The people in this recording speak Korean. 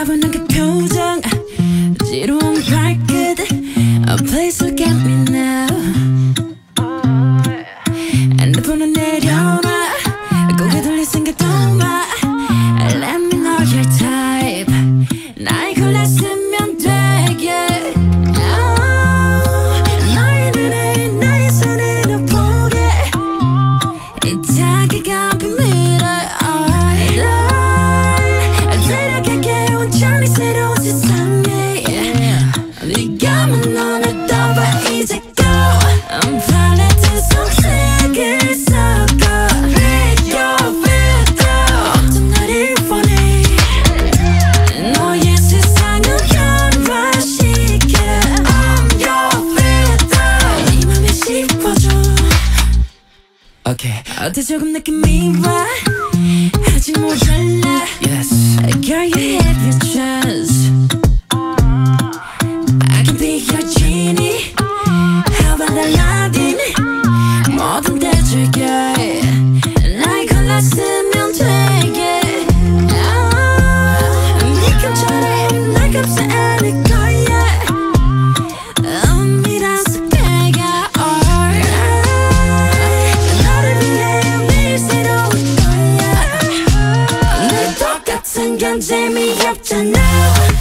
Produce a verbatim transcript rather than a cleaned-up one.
바라보는 그 표정 지루한 발끝 Oh please look at me now 핸드폰은 내려놔 고개 돌릴 생각도 마 Let me know your type 날 골랐으면 되게 oh, 너의 눈에 나의 손으로 보게 이 자기가 비밀을 데려가게 온전히 새로운 세상에 네가 만 너를 떠봐 이제 go I'm 팔레트 속색을 섞어 Read your filter 어떤 나를 원해 너의 세상을 변화시켜 I'm your filter 네 맘에 씹어줘 Okay. 어때 조금 느낌이 와 아직 모자라 Yes. Girl you have your chance I can be your genie How about Aladdin 뭐든 대줄게 날 골랐으면 되게 네 감처럼 날 감싸 안을 거야 은밀한 배가 너를 위해 매일 새로울 거야 늘 똑같은 건 재미없잖아